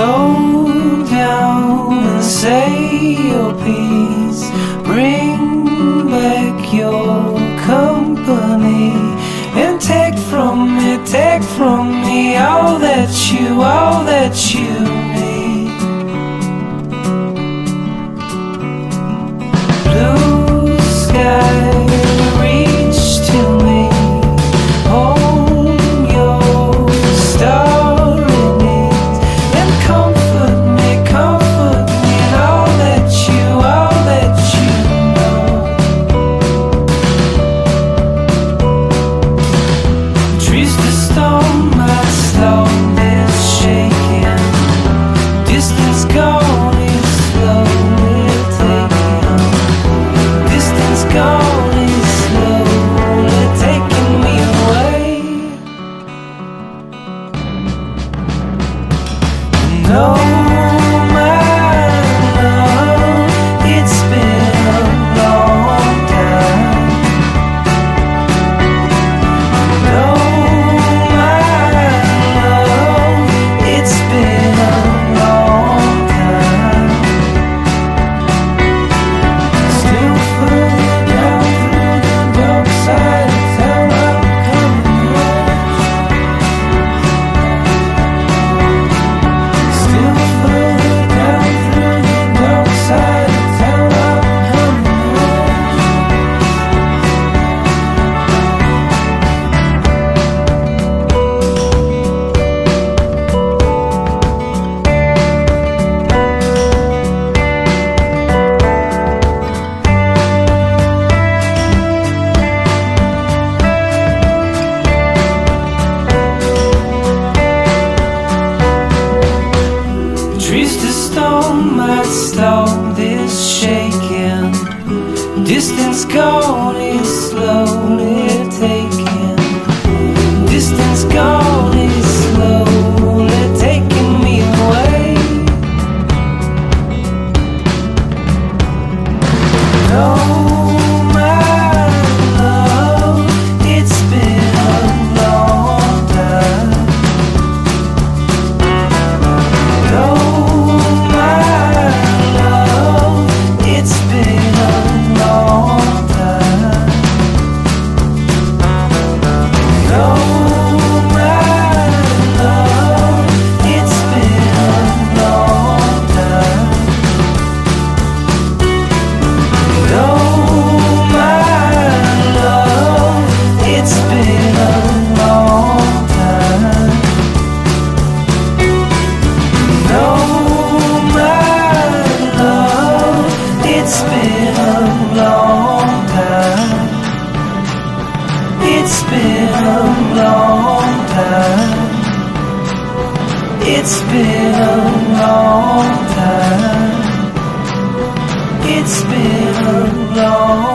Go down and say your piece. Bring back your company and take from me all that you need. Blue sky, reach to me. Hold your star in it and comfort me in all that you know. Trees to storm, my storm is shaking. Distance gone is slowly taking. Distance gone is slowly taking me away. No, my love, it's been a long time. No, my love, it's been a long time. Still further down through the dark side of town I'm coming home. Still further down through the dark side of town I'm coming Trees to storm might stop this shaking. Distance gone is slowly taking. Distance gone is slowly taking me away. No, my love, it's been a long time. No, my love, it's been a long time. No, my love, it's been a long time. No, my love, it's been a long time. No, my love, it's been a long time. It's been a long time. It's been a long time. It's been a long